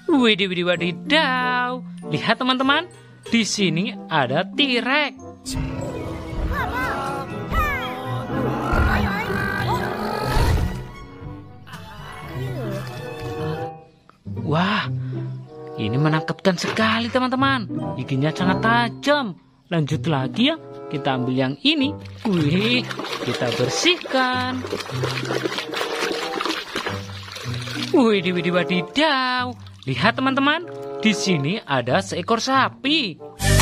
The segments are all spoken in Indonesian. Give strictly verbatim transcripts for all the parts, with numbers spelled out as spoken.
Widih, widih, wadidaw. Lihat teman-teman, di sini ada T-Rex. Wah, ini menakutkan sekali teman-teman. Giginya sangat tajam. Lanjut lagi ya. Kita ambil yang ini. Wih, kita bersihkan. Widih, widih, wadidaw. Lihat teman-teman, di sini ada seekor sapi.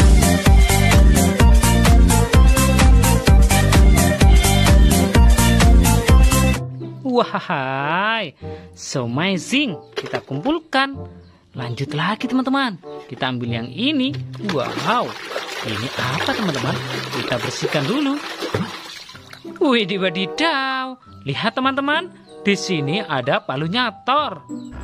Wahai, so amazing. Kita kumpulkan. Lanjut lagi teman-teman. Kita ambil yang ini. Wow, ini apa teman-teman? Kita bersihkan dulu. Widih, wadidaw. Lihat teman-teman, di sini ada palu nyator.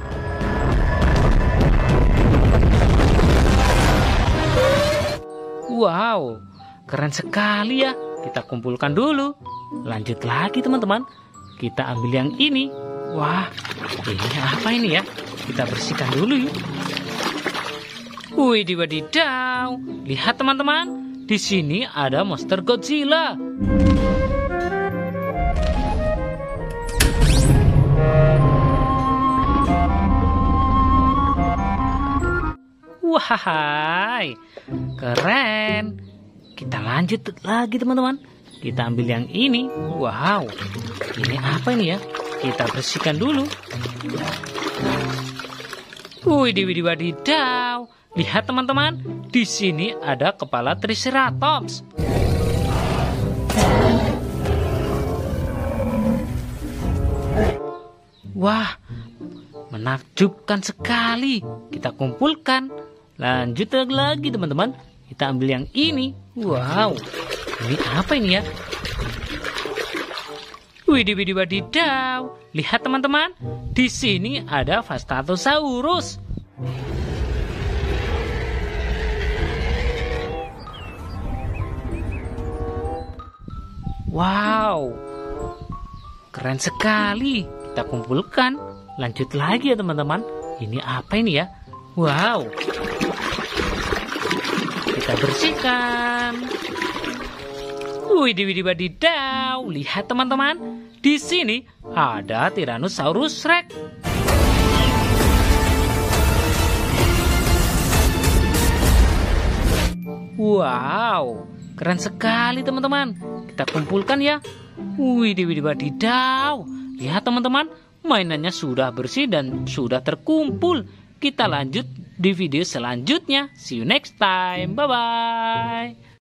Wow, keren sekali ya. Kita kumpulkan dulu. Lanjut lagi teman-teman. Kita ambil yang ini. Wah, ini apa ini ya? Kita bersihkan dulu yuk. Widih, wadidaw. Lihat teman-teman, di sini ada monster Godzilla. Wahai, keren. Kita lanjut lagi teman-teman. Kita ambil yang ini. Wow, ini apa ini ya? Kita bersihkan dulu. Widih, widih, wadidaw. Lihat teman-teman, di sini ada kepala Triceratops. Wah, menakjubkan sekali. Kita kumpulkan. Lanjut lagi teman-teman. Kita ambil yang ini. Wow, ini apa ini ya? Widih, widih, wadidaw. Lihat teman-teman, di sini ada Vastatosaurus. Wow, keren sekali. Kita kumpulkan. Lanjut lagi ya teman-teman. Ini apa ini ya? Wow, kita bersihkan. Widih, widih, wadidaw. Lihat teman-teman, di sini ada Tyrannosaurus Rex. Wow, keren sekali teman-teman. Kita kumpulkan ya. Widih, widih, wadidaw. Lihat teman-teman, mainannya sudah bersih dan sudah terkumpul. Kita lanjut di video selanjutnya. See you next time. Bye-bye.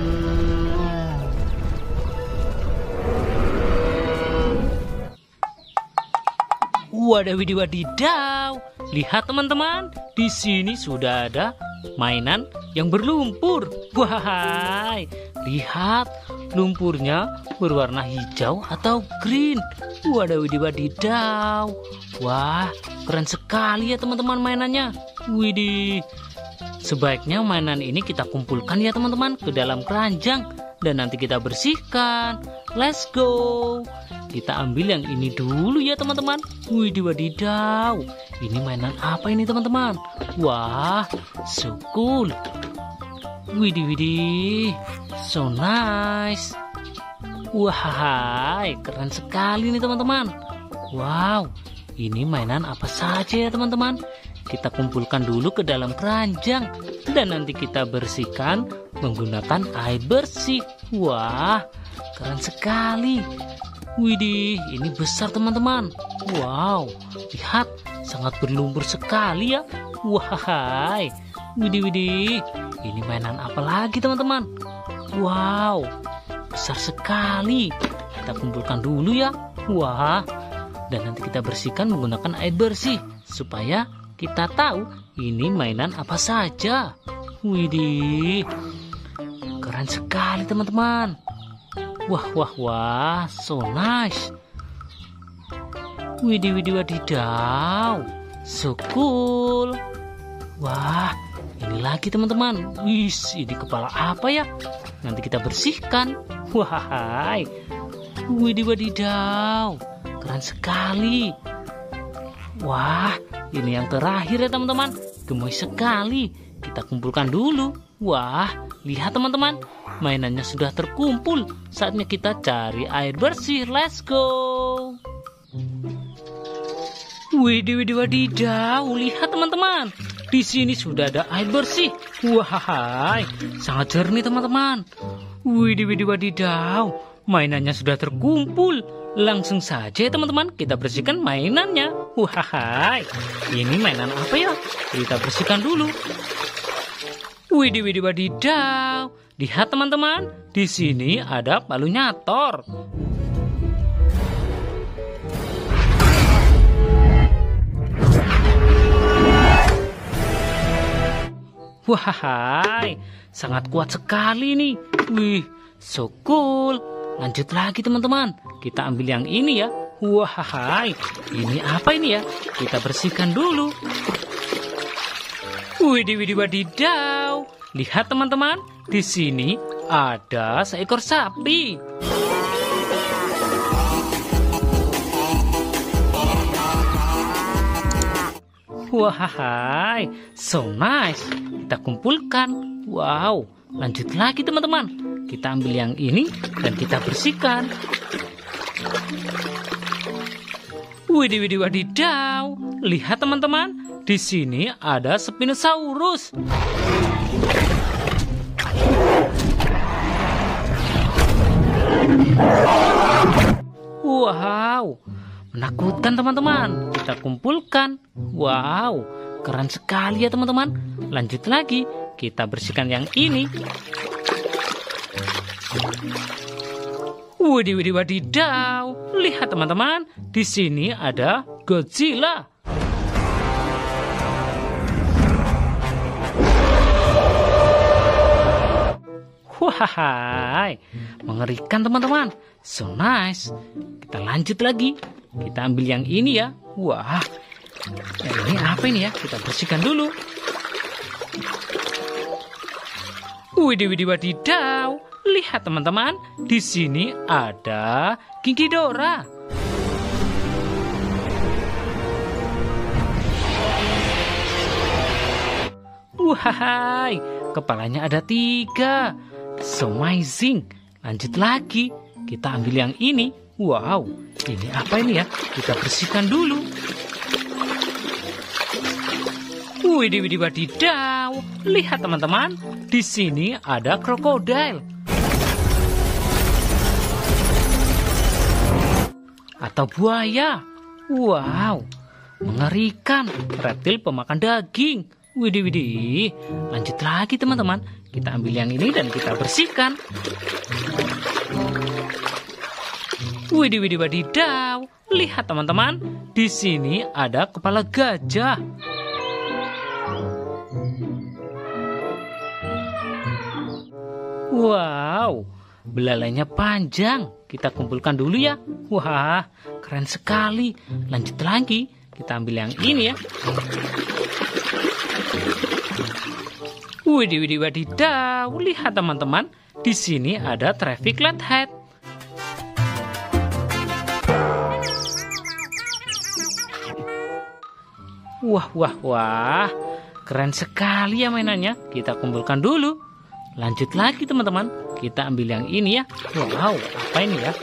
Wadah, widih, wadidaw. Lihat teman-teman, di sini sudah ada mainan yang berlumpur. Wahai, lihat lumpurnya berwarna hijau atau green. Wadah, widih, wadidaw. Wah, keren sekali ya teman-teman mainannya. Widih. Sebaiknya mainan ini kita kumpulkan ya teman-teman ke dalam keranjang dan nanti kita bersihkan. Let's go. Kita ambil yang ini dulu ya teman-teman. Widih, wadidaw. Ini mainan apa ini teman-teman? Wah, so cool. Widih, widih. So nice. Wahai, keren sekali nih teman-teman. Wow, ini mainan apa saja ya teman-teman? Kita kumpulkan dulu ke dalam keranjang dan nanti kita bersihkan menggunakan air bersih. Wah, keren sekali. Widih, ini besar teman-teman. Wow, lihat, sangat berlumpur sekali ya. Wahai, widih, widih. Ini mainan apa lagi teman-teman? Wow, besar sekali. Kita kumpulkan dulu ya. Wah, dan nanti kita bersihkan menggunakan air bersih supaya kita tahu ini mainan apa saja. Widih, keren sekali teman-teman. Wah, wah, wah, so nice. Widih, widih, wadidaw. So cool. Wah, ini lagi teman-teman. Wis, ini kepala apa ya? Nanti kita bersihkan. Wahai, widih, wadidaw. Keren sekali. Wah, ini yang terakhir ya teman-teman. Gemoy sekali. Kita kumpulkan dulu. Wah, lihat teman-teman. Mainannya sudah terkumpul. Saatnya kita cari air bersih. Let's go. Widih, widih, wadidaw. Lihat teman-teman. Di sini sudah ada air bersih. Wah, sangat jernih teman-teman. Widih, widih, wadidaw. Mainannya sudah terkumpul. Langsung saja ya teman-teman, kita bersihkan mainannya. Wah, ini mainan apa ya? Kita bersihkan dulu. Widih, widih, wadidaw. Lihat teman-teman, di sini ada palunyator. Wah, sangat kuat sekali nih. Wih, so cool. Lanjut lagi teman-teman. Kita ambil yang ini ya. Wah, ini apa ini ya? Kita bersihkan dulu. Widih, widih, wadidaw. Lihat teman-teman, di sini ada seekor sapi. Wah, so nice. Kita kumpulkan. Wow, lanjut lagi teman-teman. Kita ambil yang ini dan kita bersihkan. Widih, widih, wadidaw. Lihat teman-teman, di sini ada Spinosaurus. Wow, menakutkan teman-teman. Kita kumpulkan. Wow, keren sekali ya teman-teman. Lanjut lagi, kita bersihkan yang ini. Widih, widih, wadidaw. Lihat teman-teman, di sini ada Godzilla. Wah, mengerikan teman-teman. So nice. Kita lanjut lagi. Kita ambil yang ini ya. Wah, yang ini apa ini ya? Kita bersihkan dulu. Widih, widih, wadidaw. Lihat teman-teman, di sini ada Ghidorah. Wah, kepalanya ada tiga. So amazing. Lanjut lagi. Kita ambil yang ini. Wow, ini apa ini ya? Kita bersihkan dulu. Widih, widih, wadidaw. Lihat teman-teman, di sini ada krokodil. Atau buaya. Wow, mengerikan. Reptil pemakan daging. Widih, widih. Lanjut lagi teman-teman. Kita ambil yang ini dan kita bersihkan. Widih, widih, wadidaw. Lihat teman-teman, di sini ada kepala gajah. Wow, belalainya panjang. Kita kumpulkan dulu ya. Wah, keren sekali. Lanjut lagi. Kita ambil yang ini ya. Widih, widih, wadidaw. Lihat teman-teman, di sini ada traffic light head. Wah, wah, wah. Keren sekali ya mainannya. Kita kumpulkan dulu. Lanjut lagi teman-teman. Kita ambil yang ini ya. Wow, apa ini ya?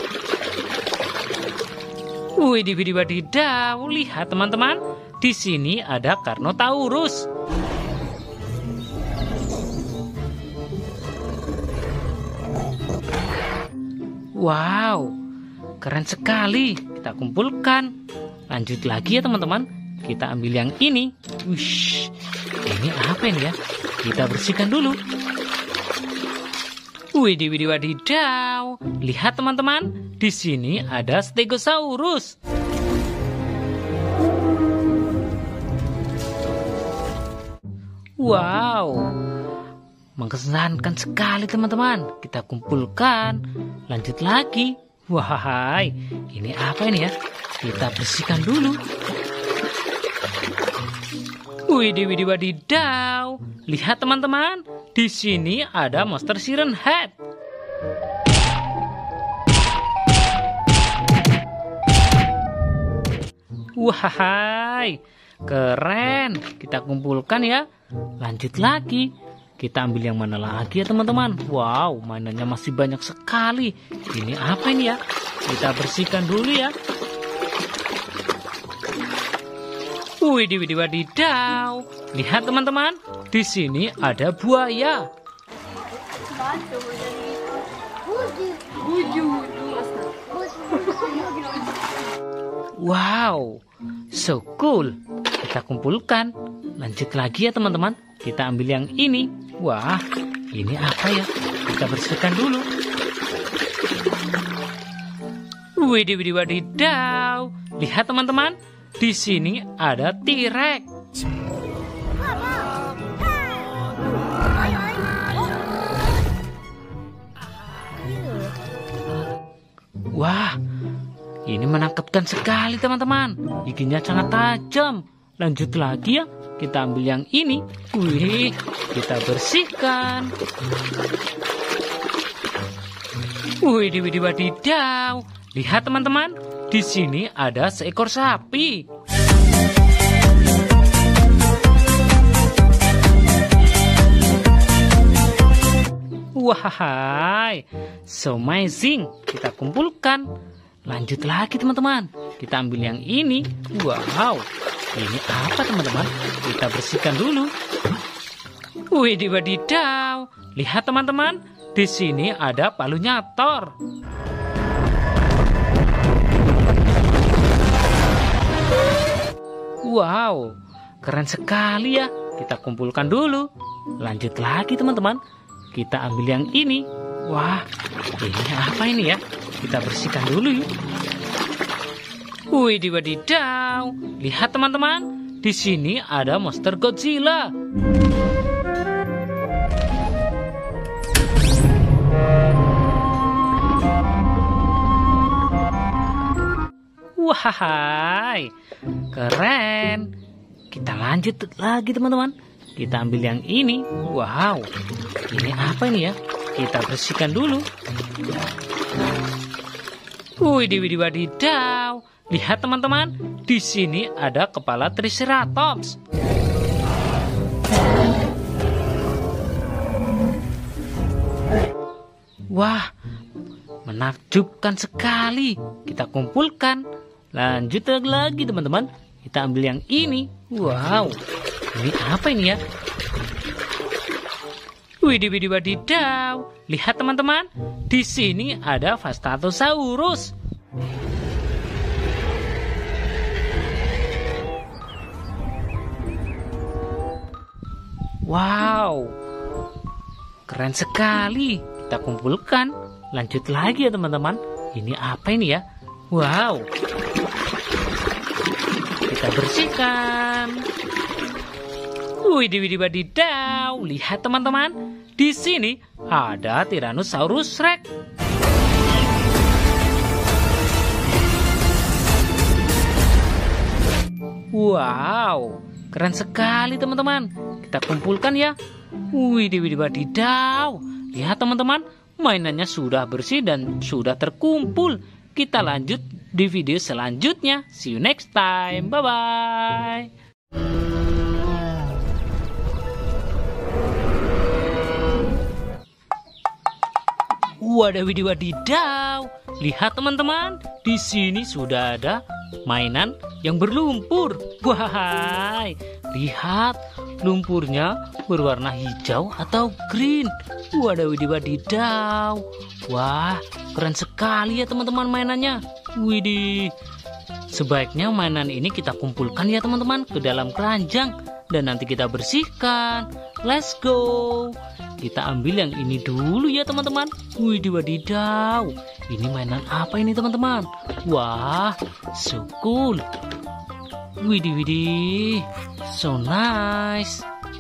Widih, widih, wadidaw. Lihat teman-teman, di sini ada Carnotaurus. Wow, keren sekali. Kita kumpulkan. Lanjut lagi ya teman-teman. Kita ambil yang ini. Wish, ini apa ini ya? Kita bersihkan dulu. Widih, widih, wadidaw. Lihat teman-teman, di sini ada Stegosaurus. Wow, mengesankan sekali teman-teman. Kita kumpulkan. Lanjut lagi. Wah, ini apa ini ya? Kita bersihkan dulu. Widih, widih, wadidaw. Lihat teman-teman, di sini ada monster Siren Head. Wahai, keren. Kita kumpulkan ya. Lanjut lagi. Kita ambil yang mana lagi ya teman-teman? Wow, mainannya masih banyak sekali. Ini apa ini ya? Kita bersihkan dulu ya. Widih, widih, wadidaw. Lihat teman-teman, di sini ada buaya. Wow, so cool. Kita kumpulkan. Lanjut lagi ya teman-teman. Kita ambil yang ini. Wah, ini apa ya? Kita bersihkan dulu. Widih, widih, wadidaw. Lihat teman-teman, di sini ada T-Rex. Wah, ini menakutkan sekali teman-teman. Giginya sangat tajam. Lanjut lagi ya. Kita ambil yang ini. Wih, kita bersihkan. Widih, widih, wadidaw. Lihat teman-teman, di sini ada seekor sapi. Wahai, so amazing. Kita kumpulkan. Lanjut lagi teman-teman. Kita ambil yang ini. Wow, ini apa teman-teman? Kita bersihkan dulu. Widih, wadidaw. Lihat teman-teman, di sini ada palu nyator. Wow, keren sekali ya. Kita kumpulkan dulu. Lanjut lagi teman-teman. Kita ambil yang ini. Wah, ini apa ini ya? Kita bersihkan dulu yuk. Widih, wadidaw. Lihat teman-teman, di sini ada monster Godzilla. Wahai, keren. Kita lanjut lagi teman-teman. Kita ambil yang ini. Wow, ini apa ini ya? Kita bersihkan dulu. Widih, widih, wadidaw. Lihat teman-teman, di sini ada kepala Triceratops. Wah, menakjubkan sekali. Kita kumpulkan. Lanjut lagi teman-teman. Kita ambil yang ini. Wow, ini apa ini ya? Widih, widih, wadidaw. Lihat teman-teman, di sini ada Vastatosaurus. Wow, keren sekali. Kita kumpulkan. Lanjut lagi ya teman-teman. Ini apa ini ya? Wow, kita bersihkan. Widih, widih, wadidaw. Lihat teman-teman, di sini ada Tyrannosaurus Rex. Wow, keren sekali teman-teman. Kita kumpulkan ya. Widih, widih, wadidaw. Lihat teman-teman, mainannya sudah bersih dan sudah terkumpul. Kita lanjut di video selanjutnya. See you next time. Bye-bye. Wadah, widih, wadidaw. Lihat teman-teman, di sini sudah ada mainan yang berlumpur. Wahai, lihat lumpurnya berwarna hijau atau green. Wadah, widih, wadidaw. Wah, keren sekali ya teman-teman mainannya. Widih. Sebaiknya mainan ini kita kumpulkan ya teman-teman ke dalam keranjang dan nanti kita bersihkan. Let's go. Kita ambil yang ini dulu ya teman-teman. Widih, wadidaw. Ini mainan apa ini teman-teman? Wah, so cool. Widih, widih. So nice.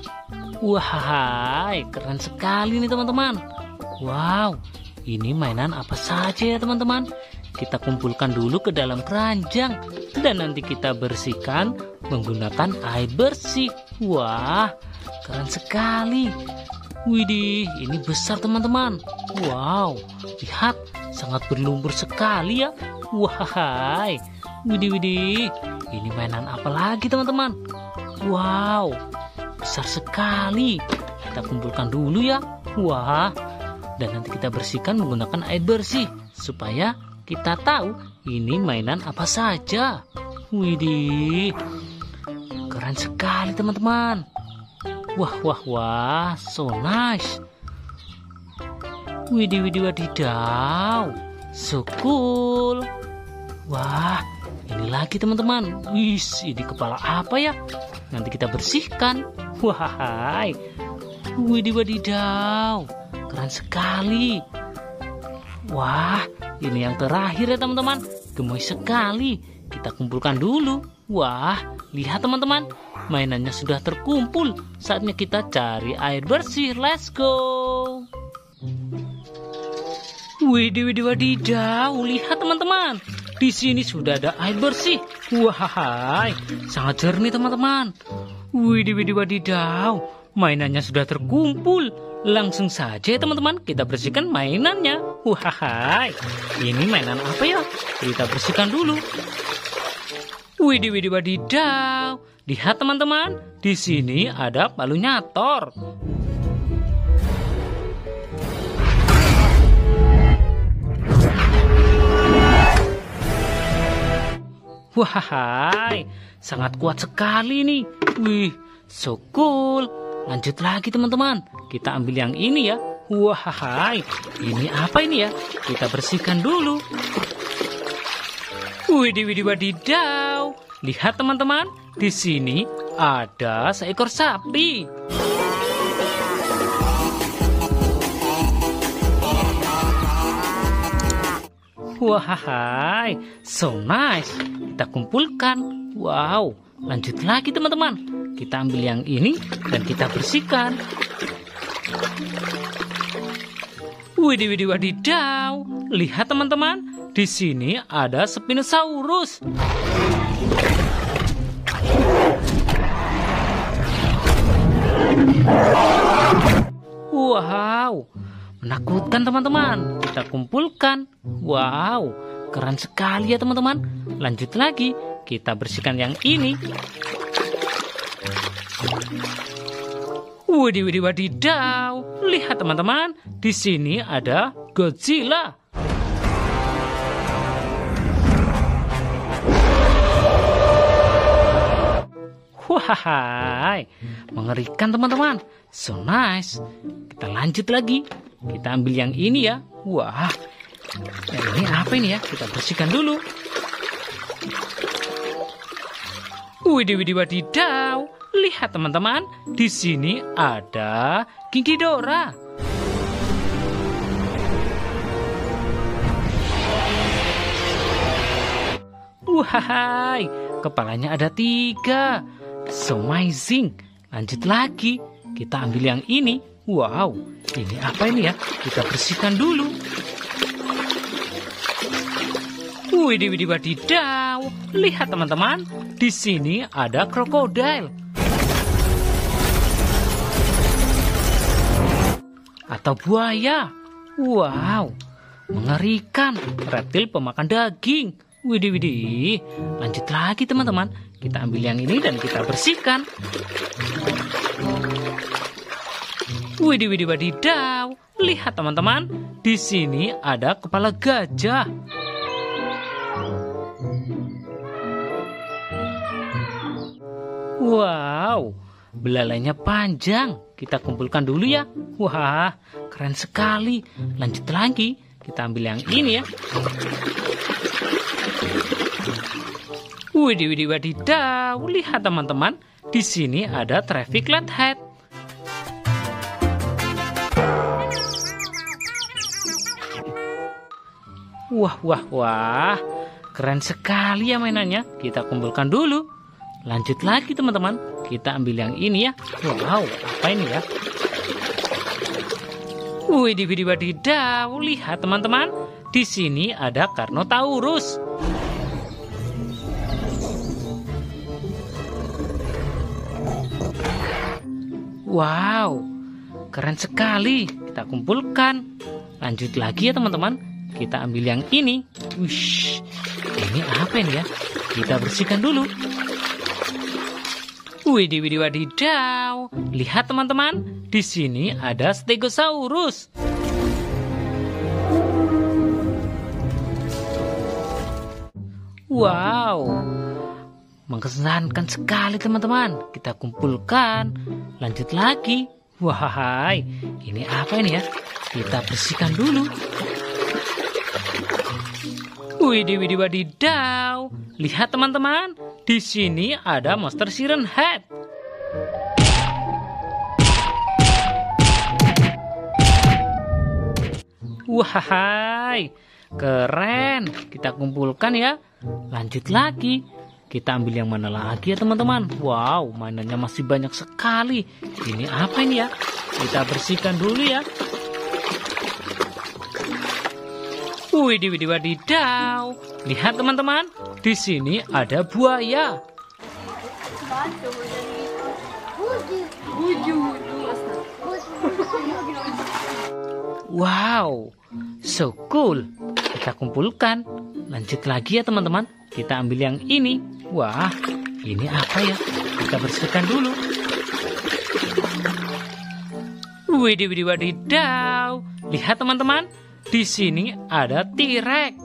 Wahai, keren sekali nih teman-teman. Wow, ini mainan apa saja ya teman-teman? Kita kumpulkan dulu ke dalam keranjang dan nanti kita bersihkan menggunakan air bersih. Wah, keren sekali. Widih, ini besar teman-teman. Wow, lihat, sangat berlumpur sekali ya. Wahai, widih, widih. ini mainan apa lagi teman-teman? Wow, besar sekali. Kita kumpulkan dulu ya. Wah, dan nanti kita bersihkan menggunakan air bersih supaya kita tahu ini mainan apa saja. Widih, keren sekali teman-teman. Wah, wah, wah, so nice. Widih, widih, wadidaw, so cool. Wah, ini lagi teman-teman. Wis, ini kepala apa ya? Nanti kita bersihkan. Wah, widih, wadidaw, keren sekali. Wah, ini yang terakhir ya teman-teman. Gemoy sekali. Kita kumpulkan dulu. Wah, lihat teman-teman, mainannya sudah terkumpul. Saatnya kita cari air bersih. Let's go. Widih, widih, wadidaw, lihat teman-teman. Di sini sudah ada air bersih. Wah, sangat jernih teman-teman. Widih, widih, wadidaw, mainannya sudah terkumpul. Langsung saja teman-teman kita bersihkan mainannya. Wah, ini mainan apa ya? Kita bersihkan dulu. Widih, widih, wadidaw, lihat teman-teman, di sini ada palu nyator. Wah, sangat kuat sekali nih. Wih, so cool. Lanjut lagi teman-teman. Kita ambil yang ini ya. Wah, ini apa ini ya? Kita bersihkan dulu. Widih, widih, wadidaw. Lihat teman-teman, di sini ada seekor sapi. Wah, so nice. Kita kumpulkan. Wow, lanjut lagi teman-teman. Kita ambil yang ini dan kita bersihkan. Widih, widih, wadidaw. Lihat teman-teman, di sini ada Spinosaurus. Wow, menakutkan teman-teman. Kita kumpulkan. Wow, keren sekali ya teman-teman. Lanjut lagi, kita bersihkan yang ini. Widih, widih, wadidaw. Lihat teman-teman, di sini ada Godzilla. Wah, mengerikan teman-teman. So nice. Kita lanjut lagi. Kita ambil yang ini ya. Wah, yang ini apa ini ya? Kita bersihkan dulu. Widih, widih, wadidaw. Lihat teman-teman, di sini ada King Ghidorah. Wah, kepalanya ada tiga. So amazing. Lanjut lagi, kita ambil yang ini. Wow, ini apa ini ya? Kita bersihkan dulu. Widih, widih, wadidaw. Lihat teman-teman, di sini ada krokodil. Atau buaya. Wow, mengerikan. Reptil pemakan daging. Widih, widih. Lanjut lagi teman-teman. Kita ambil yang ini dan kita bersihkan. Widih, widih, wadidaw. Lihat teman-teman, di sini ada kepala gajah. Wow, belalainya panjang. Kita kumpulkan dulu ya. Wah, keren sekali. Lanjut lagi, kita ambil yang ini ya. Widih, widih, wadidaw. Lihat teman-teman, di sini ada traffic light head. Wah, wah, wah. Keren sekali ya mainannya. Kita kumpulkan dulu. Lanjut lagi teman-teman. Kita ambil yang ini ya. Wow, apa ini ya? Widih, widih, wadidaw. Lihat teman-teman, di sini ada Carnotaurus. Wow, keren sekali. Kita kumpulkan. Lanjut lagi ya teman-teman. Kita ambil yang ini. Wish, ini apa ini ya? kita bersihkan dulu. Widih, widih, wadidaw. Lihat teman-teman, di sini ada Stegosaurus. Wow, mengesankan sekali teman-teman. Kita kumpulkan, lanjut lagi. Wahai, ini apa ini ya? Kita bersihkan dulu. Widih, widih, wadidaw. Lihat teman-teman, di sini ada monster Siren Head. Wahai, keren. Kita kumpulkan ya. Lanjut lagi. Kita ambil yang mana lagi ya teman-teman? Wow, mainannya masih banyak sekali. Ini apa ini ya? Kita bersihkan dulu ya. Widih, widih, wadidaw. Lihat teman-teman, di sini ada buaya. Wow, so cool. Kita kumpulkan. Lanjut lagi ya teman-teman. Kita ambil yang ini. Wah, ini apa ya? Kita bersihkan dulu. Widih, widih, wadidaw. Lihat teman-teman, di sini ada T-Rex.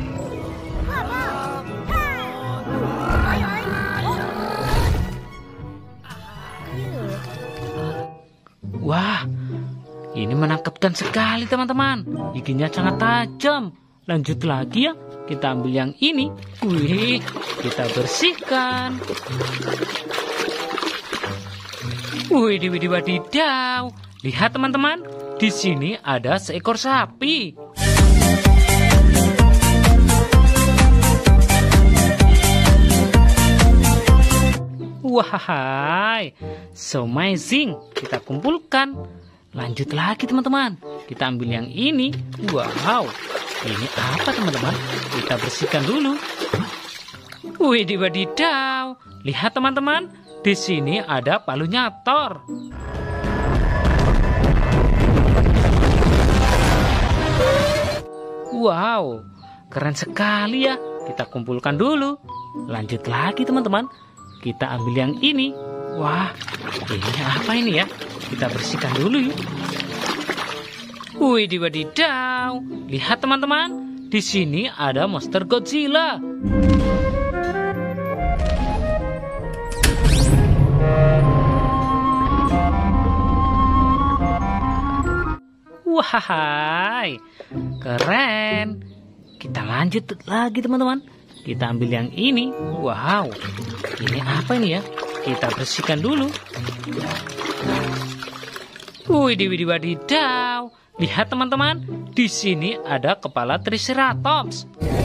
Wah, ini menakutkan sekali teman-teman. Giginya sangat tajam. Lanjut lagi ya. Kita ambil yang ini. Wih, kita bersihkan. Widih, widih, wadidaw. Lihat teman-teman, di sini ada seekor sapi. Wahai, so amazing. Kita kumpulkan. Lanjut lagi teman-teman. Kita ambil yang ini. Wow, ini apa teman-teman? Kita bersihkan dulu. Widih, wadidaw. Lihat teman-teman, di sini ada Palunyator. Wow, keren sekali ya. Kita kumpulkan dulu. Lanjut lagi teman-teman. Kita ambil yang ini. Wah, ini apa ini ya? Kita bersihkan dulu yuk. Widih, wadidaw. Lihat teman-teman, di sini ada monster Godzilla. Wahai, keren. Kita lanjut lagi teman-teman. Kita ambil yang ini. Wow, ini apa ini ya? Kita bersihkan dulu. Widih, widih, wadidaw. Lihat teman-teman, di sini ada kepala Triceratops.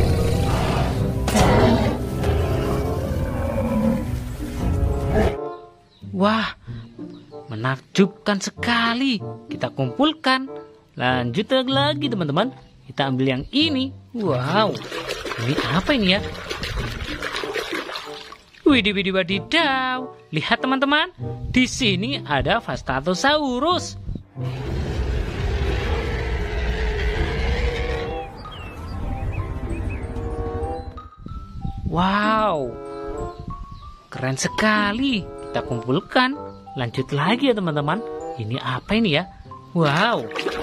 Wah, menakjubkan sekali. Kita kumpulkan. Lanjut lagi teman-teman. Kita ambil yang ini. Wow, ini apa ini ya? Widih, widih, wadidaw. Lihat teman-teman, di sini ada Vastatosaurus. Wow, keren sekali. Kita kumpulkan. Lanjut lagi ya teman-teman. Ini apa ini ya? Wow,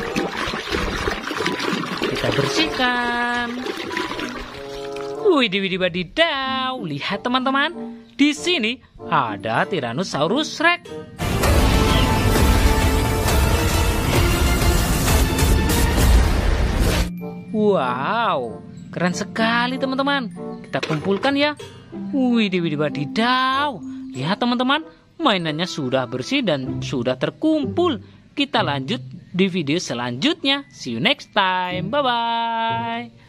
kita bersihkan. Widih, widih, wadidaw. Lihat teman-teman, di sini ada Tyrannosaurus Rex. Wow, keren sekali teman-teman. Kita kumpulkan ya. Widih, widih, wadidaw. Lihat teman-teman, mainannya sudah bersih dan sudah terkumpul. Kita lanjut di video selanjutnya. See you next time. Bye-bye.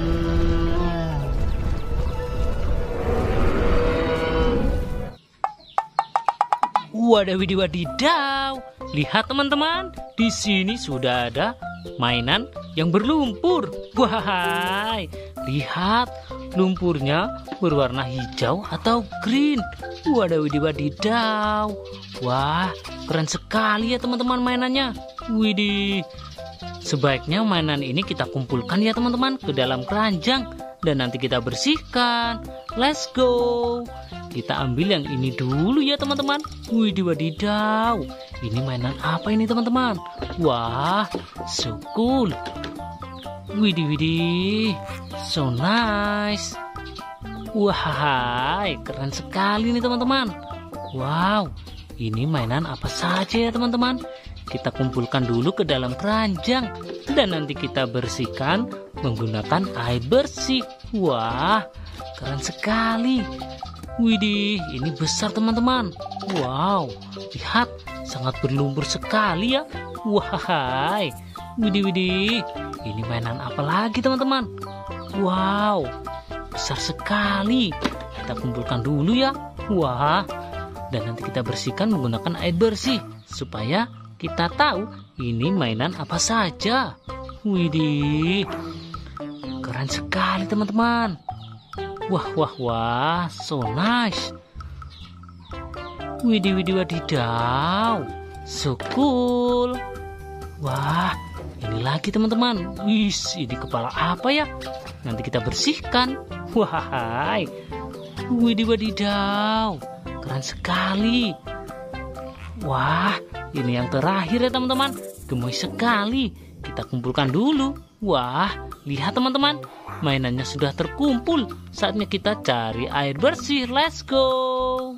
Wadah, widih, wadidaw. Lihat teman-teman, di sini sudah ada mainan yang berlumpur. Wahai, lihat lumpurnya berwarna hijau atau green. Wadah, widih, wadidaw. Wah, keren sekali ya teman-teman mainannya. Widih. Sebaiknya mainan ini kita kumpulkan ya teman-teman ke dalam keranjang. dan nanti kita bersihkan. Let's go. Kita ambil yang ini dulu ya teman-teman. Widih wadidaw. Ini mainan apa ini teman-teman? Wah, so cool. Widih widih. So nice. Wah, keren sekali nih teman-teman. Wow, ini mainan apa saja ya teman-teman? Kita kumpulkan dulu ke dalam keranjang dan nanti kita bersihkan menggunakan air bersih. Wah, keren sekali. Widih, ini besar teman-teman. Wow, lihat, sangat berlumpur sekali ya. Wah, widih widih. Ini mainan apa lagi teman-teman? Wow, besar sekali. Kita kumpulkan dulu ya. Wah, dan nanti kita bersihkan menggunakan air bersih supaya kita tahu ini mainan apa saja. Widih, keren sekali teman-teman. Wah, wah, wah, so nice. Widih, widih, wadidaw, so cool. Wah, ini lagi teman-teman. Wis, ini kepala apa ya? Nanti kita bersihkan. Wah, widih, wadidaw, keren sekali. Wah, ini yang terakhir ya teman-teman. Gemoy sekali. Kita kumpulkan dulu. Wah, lihat teman-teman, mainannya sudah terkumpul. Saatnya kita cari air bersih. Let's go.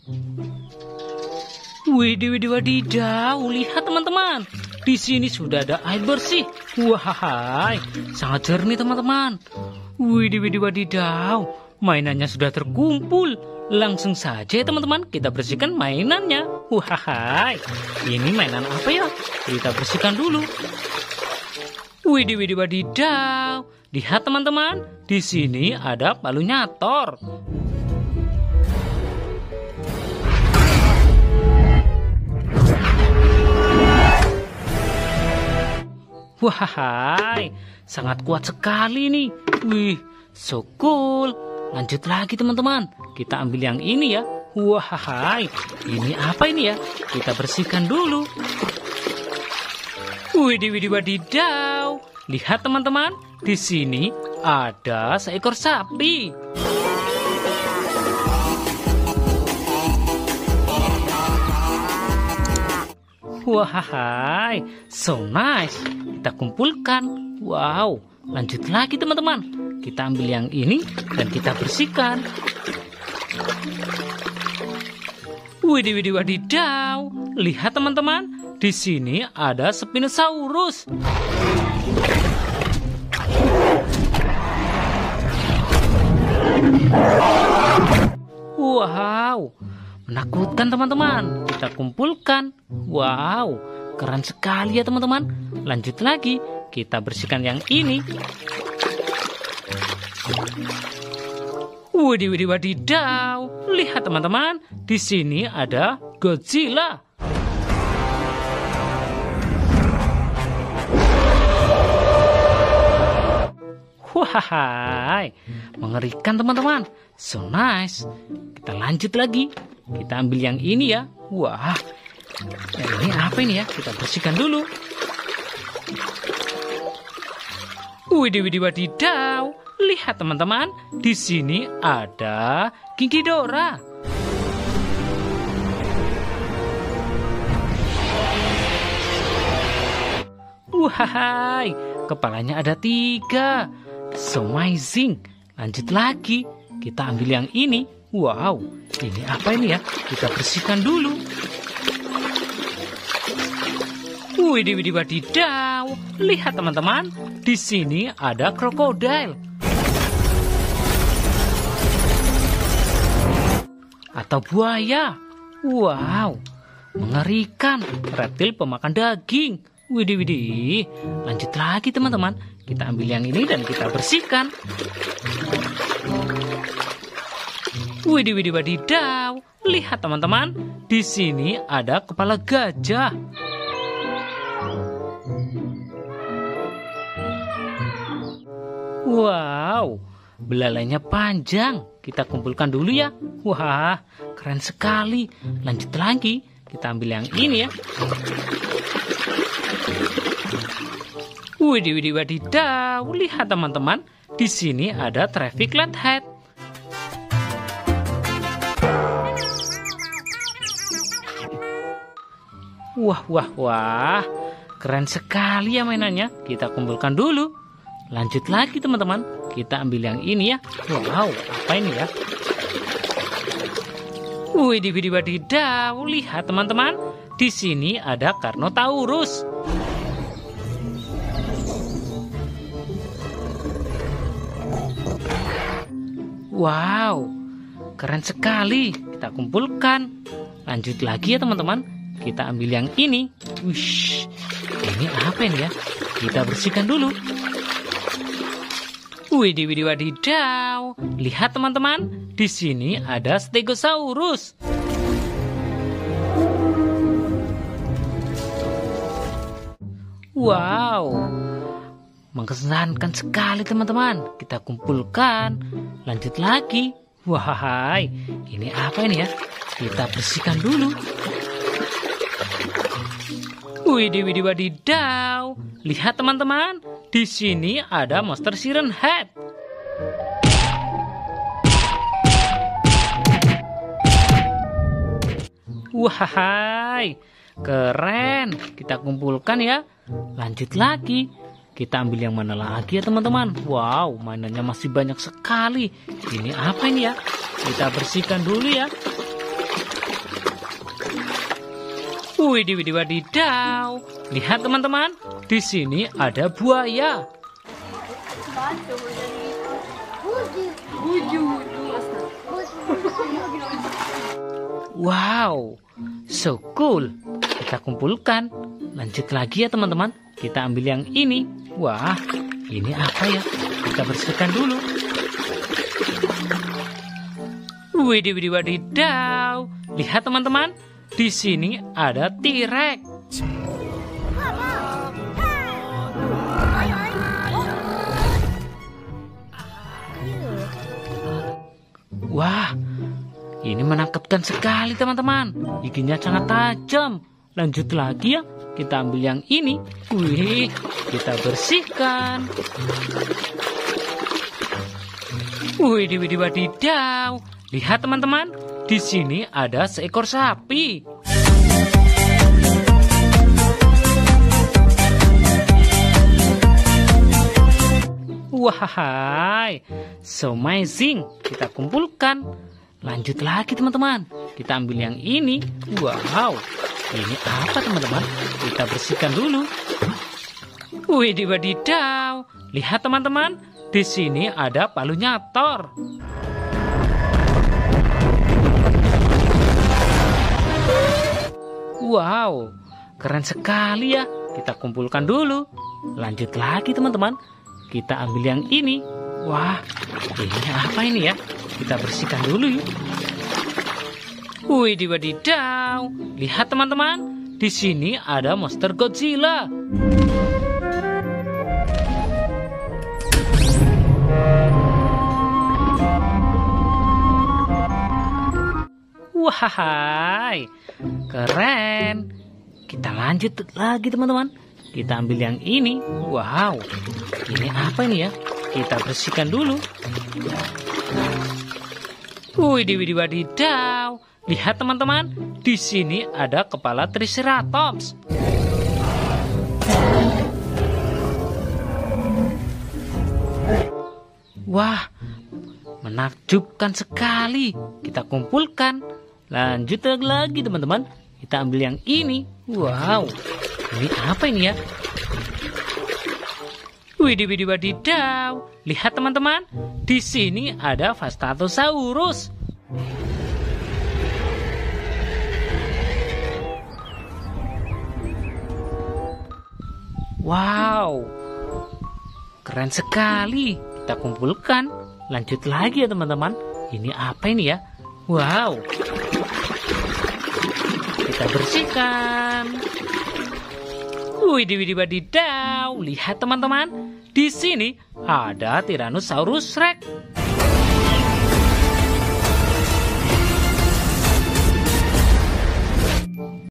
Widih, widih, wadidaw. Lihat teman-teman, di sini sudah ada air bersih. Wah, sangat jernih teman-teman. Widih, widih, wadidaw. Mainannya sudah terkumpul. Langsung saja teman-teman, kita bersihkan mainannya. Wah, ini mainan apa ya? Kita bersihkan dulu. Widih, widih, wadidaw. Lihat teman-teman, di sini ada palu nyator. Wah, sangat kuat sekali nih. Wih, so cool. Lanjut lagi teman-teman, kita ambil yang ini ya. Wah, ini apa ini ya? Kita bersihkan dulu. Widih, widih, wadidaw. Lihat teman-teman, di sini ada seekor sapi. Wah, so nice. Kita kumpulkan. Wow, lanjut lagi teman-teman. Kita ambil yang ini dan kita bersihkan. Widih, widih, wadidaw. Lihat teman-teman, di sini ada Spinosaurus. Wow, menakutkan teman-teman. Kita kumpulkan. Wow, keren sekali ya teman-teman. Lanjut lagi, kita bersihkan yang ini. Widih, widih, wadidaw. Lihat teman-teman, di sini ada Godzilla. Wah, mengerikan teman-teman. So nice. Kita lanjut lagi. Kita ambil yang ini ya. Wah, yang ini apa ini ya? Kita bersihkan dulu. Widih, widih, wadidaw. Lihat teman-teman, di sini ada King Ghidorah. Wah, kepalanya ada tiga. So amazing. Lanjut lagi, kita ambil yang ini. Wow, ini apa ini ya? Kita bersihkan dulu. Widih, widih, wadidaw. Lihat teman-teman, di sini ada krokodil. Atau buaya. Wow, mengerikan. Reptil pemakan daging. Widih, widih. Lanjut lagi teman-teman. Kita ambil yang ini dan kita bersihkan. Widih, widih, wadidaw. Lihat teman-teman, di sini ada kepala gajah. Wow, belalainya panjang. Kita kumpulkan dulu ya. Wah, keren sekali. Lanjut lagi, kita ambil yang ini ya. Widih, widih, wadidaw. Lihat teman-teman, di sini ada traffic light head. Wah, wah, wah. Keren sekali ya mainannya. Kita kumpulkan dulu. Lanjut lagi teman-teman. Kita ambil yang ini ya. Wow, apa ini ya? Widih, widih, wadidaw. Lihat teman-teman. Di sini ada Carnotaurus. Wow, keren sekali. Kita kumpulkan. Lanjut lagi ya teman-teman. Kita ambil yang ini. Wush, ini apa ini ya? Kita bersihkan dulu. Widih, widih, wadidaw. Lihat teman-teman, di sini ada Stegosaurus. Wow, mengesankan sekali teman-teman. Kita kumpulkan. Lanjut lagi. Wahai, ini apa ini ya? Kita bersihkan dulu. Widih, widih, wadidaw. Lihat teman-teman, di sini ada monster Siren Head. Wahai, keren. Kita kumpulkan ya. Lanjut lagi. Kita ambil yang mana lagi ya teman-teman? Wow, mainannya masih banyak sekali. Ini apa ini ya? Kita bersihkan dulu ya. Widih, widih, wadidaw. Lihat teman-teman, di sini ada buaya. Wow, so cool. Kita kumpulkan. Lanjut lagi ya teman-teman. Kita ambil yang ini. Wah, ini apa ya? Kita bersihkan dulu. Widih, widih, wadidaw. Lihat teman-teman. Di sini ada T-Rex. Wah, ini menakutkan sekali teman-teman. Giginya sangat tajam. Lanjut lagi ya. Kita ambil yang ini. Wih, kita bersihkan. Widih, widih, wadidaw. Lihat teman-teman. Di sini ada seekor sapi. Wahai, so amazing. Kita kumpulkan. Lanjut lagi teman-teman. Kita ambil yang ini. Wow, ini apa teman-teman? Kita bersihkan dulu. Widih, wadidaw. Lihat teman-teman. Di sini ada Palunyator. Wow, keren sekali ya. Kita kumpulkan dulu. Lanjut lagi teman-teman. Kita ambil yang ini. Wah, ini apa ini ya? Kita bersihkan dulu yuk. Widih, wadidaw. Lihat teman-teman. Di sini ada monster Godzilla. Wahai, keren. Kita lanjut lagi teman-teman. Kita ambil yang ini. Wow, ini apa ini ya? Kita bersihkan dulu. Widih, widih, wadidaw. Lihat teman-teman. Di sini ada kepala Triceratops. Wah, menakjubkan sekali. Kita kumpulkan. Lanjut lagi teman-teman. Kita ambil yang ini. Wow, ini apa ini ya? Widih, widih, wadidaw. Lihat teman-teman. Di sini ada Vastatosaurus. Wow, keren sekali. Kita kumpulkan. Lanjut lagi ya teman-teman. Ini apa ini ya? Wow, kita bersihkan. Widih, widih, wadidaw. Lihat teman-teman. Di sini ada Tyrannosaurus Rex.